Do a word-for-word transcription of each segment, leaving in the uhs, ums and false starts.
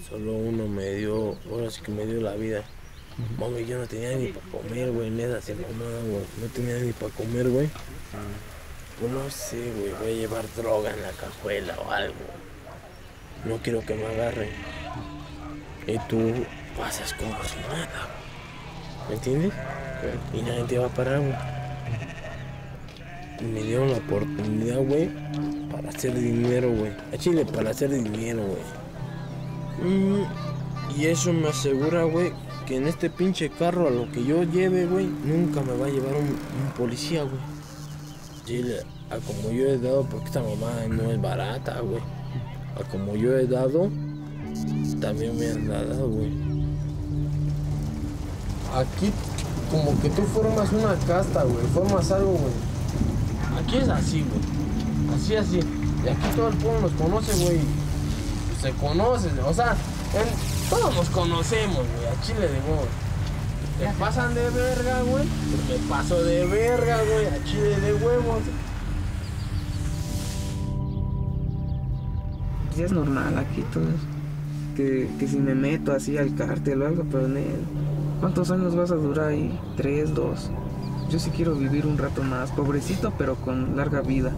Solo uno me dio, ahora sí que me dio la vida. Mami, yo no tenía ni para comer, güey, neta, sin mamada, güey. No tenía ni para comer, güey. Pues no sé, güey, voy a llevar droga en la cajuela o algo. No quiero que me agarren. Y tú pasas como si nada, ¿me entiendes? Y nadie te va a parar, güey. Me dieron la oportunidad, güey, para hacer dinero, güey. A Chile, para hacer dinero, güey. Mm, y eso me asegura, güey, que en este pinche carro a lo que yo lleve, güey, nunca me va a llevar un, un policía, güey. Chile, a como yo he dado, porque esta mamá no es barata, güey. A como yo he dado, también me han dado, güey. Aquí, como que tú formas una casta, güey. Formas algo, güey. Aquí es así, güey. Así, así. Y aquí todo el pueblo nos conoce, güey. Se conoce, o sea, en, todos nos conocemos, güey. A Chile de huevos. Te pasan de verga, güey. Pues me paso de verga, güey. A Chile de huevos. Sí, es normal aquí todo eso. Que, que si me meto así al cártel o algo, pero en él, ¿cuántos años vas a durar ahí? Tres, dos. Yo sí quiero vivir un rato más, pobrecito, pero con larga vida.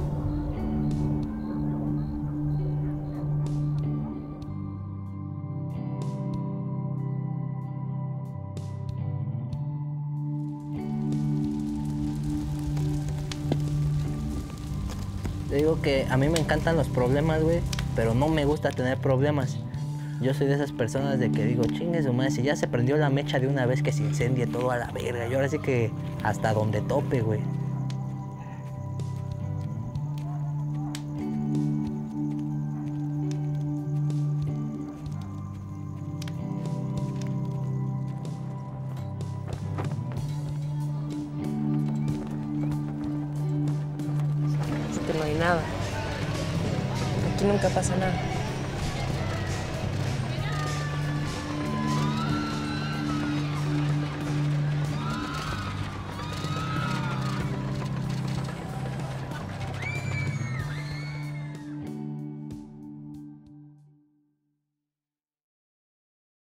Te digo que a mí me encantan los problemas, güey, pero no me gusta tener problemas. Yo soy de esas personas de que digo, chingue su madre, si ya se prendió la mecha de una vez que se incendie todo a la verga. Y ahora sí que hasta donde tope, güey. Es que no hay nada. Aquí nunca pasa nada.